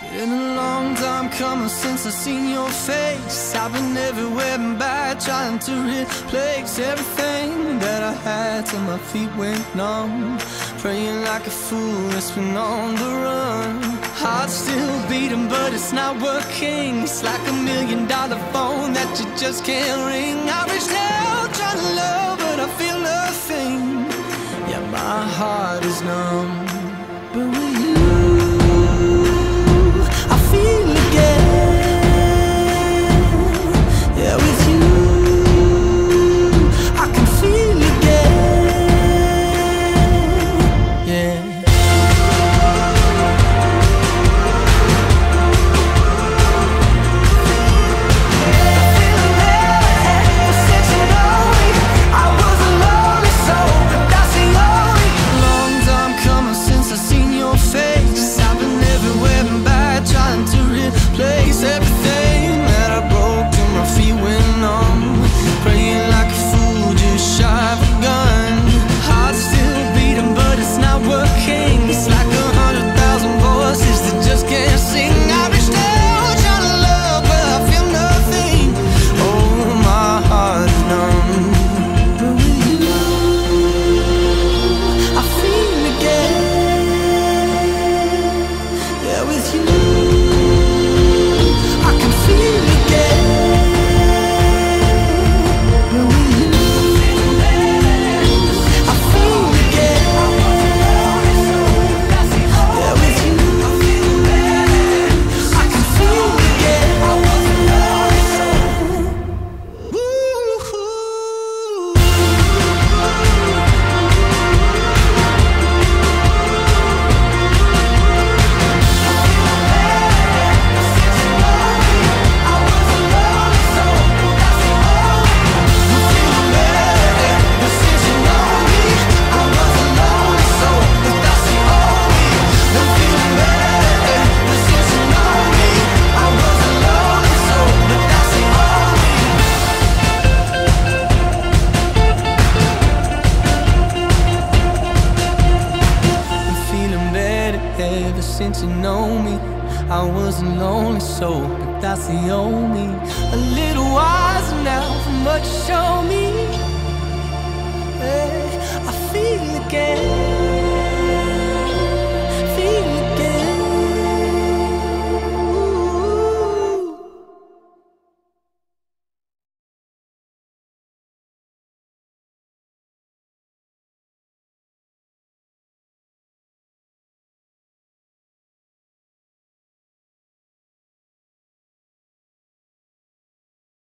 Been a long time coming since I seen your face. I've been everywhere and back, trying to replace everything that I had till my feet went numb. Praying like a fool, it's been on the run. Heart still beating, but it's not working. It's like $1 million phone that you just can't ring. I reached out trying to love, but I feel nothing. Yeah, my heart is numb. But with you, I feel again. Yeah, with you, I can feel again. Yeah. Place everything that I broke till my feet went numb. Praying like a fool, just shy of a gun. Heart still beating, but it's not working. It's like 100,000 voices that just can't sing. I reached out trying to love, but I feel nothing. Oh, my heart is numb. But with you, I feel again. Yeah, with you, ever since you know me, I wasn't lonely, so but that's the only. A little wiser now from what you show me. Hey, I feel again.